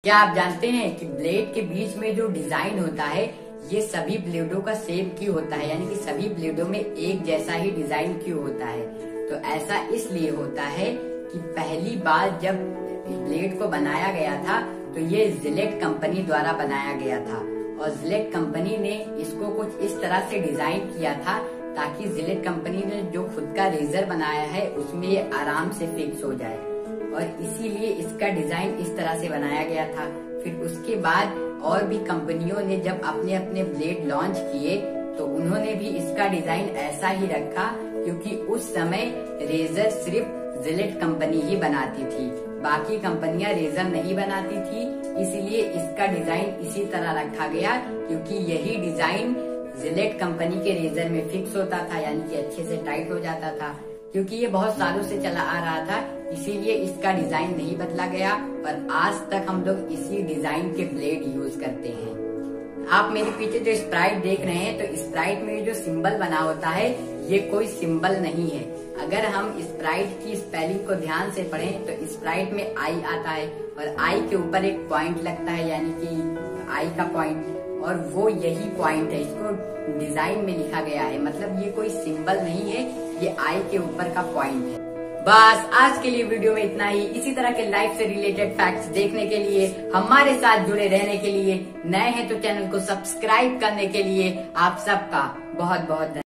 क्या आप जानते हैं कि ब्लेड के बीच में जो डिजाइन होता है ये सभी ब्लेडों का सेम क्यों होता है, यानी कि सभी ब्लेडों में एक जैसा ही डिजाइन क्यों होता है। तो ऐसा इसलिए होता है कि पहली बार जब ब्लेड को बनाया गया था तो ये जिलेट कंपनी द्वारा बनाया गया था और जिलेट कंपनी ने इसको कुछ इस तरह से डिजाइन किया था ताकि जिलेट कंपनी ने जो खुद का रेजर बनाया है उसमें ये आराम से फिक्स हो जाए और इसीलिए इसका डिजाइन इस तरह से बनाया गया था। फिर उसके बाद और भी कंपनियों ने जब अपने अपने ब्लेड लॉन्च किए तो उन्होंने भी इसका डिजाइन ऐसा ही रखा, क्योंकि उस समय रेजर सिर्फ जिलेट कंपनी ही बनाती थी, बाकी कंपनियां रेजर नहीं बनाती थी। इसीलिए इसका डिजाइन इसी तरह रखा गया, क्योंकि यही डिजाइन जिलेट कंपनी के रेजर में फिक्स होता था, यानी कि अच्छे से टाइट हो जाता था। क्योंकि ये बहुत सालों से चला आ रहा था इसीलिए इसका डिजाइन नहीं बदला गया और आज तक हम लोग इसी डिजाइन के ब्लेड यूज करते हैं। आप मेरे पीछे जो स्प्राइट देख रहे हैं तो स्प्राइट में जो सिंबल बना होता है ये कोई सिंबल नहीं है। अगर हम स्प्राइट की स्पेलिंग को ध्यान से पढ़ें तो स्प्राइट में आई आता है और आई के ऊपर एक पॉइंट लगता है, यानी कि आई का पॉइंट, और वो यही पॉइंट है, इसको डिजाइन में लिखा गया है। मतलब ये कोई सिंबल नहीं है, ये आई के ऊपर का पॉइंट है। बस आज के लिए वीडियो में इतना ही। इसी तरह के लाइफ से रिलेटेड फैक्ट्स देखने के लिए, हमारे साथ जुड़े रहने के लिए, नए हैं तो चैनल को सब्सक्राइब करने के लिए आप सबका बहुत बहुत धन्यवाद।